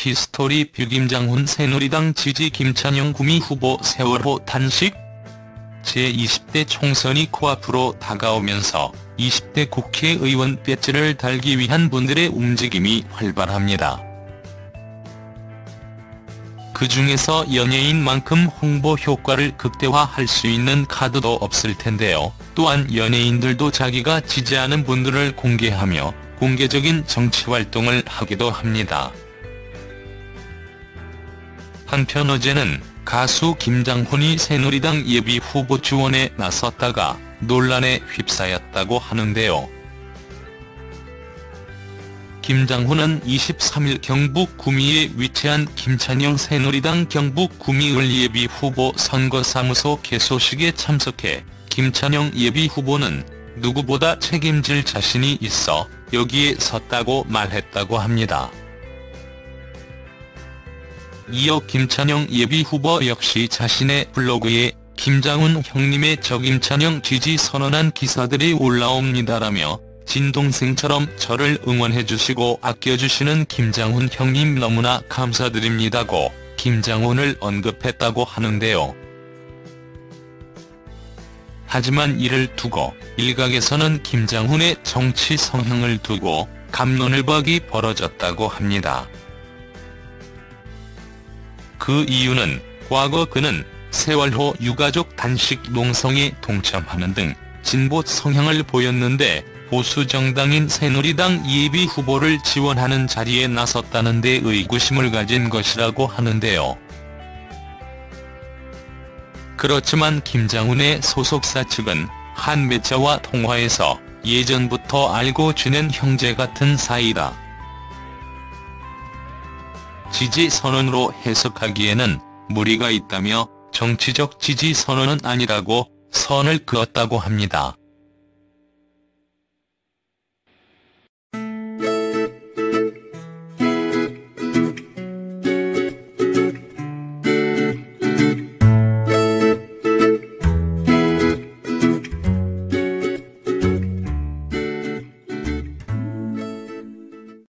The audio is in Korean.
히스토리 뷰 김장훈 새누리당 지지 김찬영 구미 후보 세월호 단식? 제20대 총선이 코앞으로 다가오면서 20대 국회의원 배지를 달기 위한 분들의 움직임이 활발합니다. 그 중에서 연예인만큼 홍보 효과를 극대화할 수 있는 카드도 없을 텐데요. 또한 연예인들도 자기가 지지하는 분들을 공개하며 공개적인 정치활동을 하기도 합니다. 한편 어제는 가수 김장훈이 새누리당 예비후보 지원에 나섰다가 논란에 휩싸였다고 하는데요. 김장훈은 23일 경북 구미에 위치한 김찬영 새누리당 경북 구미을 예비후보 선거사무소 개소식에 참석해 김찬영 예비후보는 누구보다 책임질 자신이 있어 여기에 섰다고 말했다고 합니다. 이어 김찬영 예비후보 역시 자신의 블로그에 김장훈 형님의 저 김찬영 지지 선언한 기사들이 올라옵니다라며 진동생처럼 저를 응원해주시고 아껴주시는 김장훈 형님 너무나 감사드립니다고 김장훈을 언급했다고 하는데요. 하지만 이를 두고 일각에서는 김장훈의 정치 성향을 두고 갑론을박이 벌어졌다고 합니다. 그 이유는 과거 그는 세월호 유가족 단식 농성에 동참하는 등 진보 성향을 보였는데 보수 정당인 새누리당 예비후보를 지원하는 자리에 나섰다는 데 의구심을 가진 것이라고 하는데요. 그렇지만 김장훈의 소속사 측은 한 매체와 통화에서 예전부터 알고 지낸 형제 같은 사이다. 지지 선언으로 해석하기에는 무리가 있다며 정치적 지지 선언은 아니라고 선을 그었다고 합니다.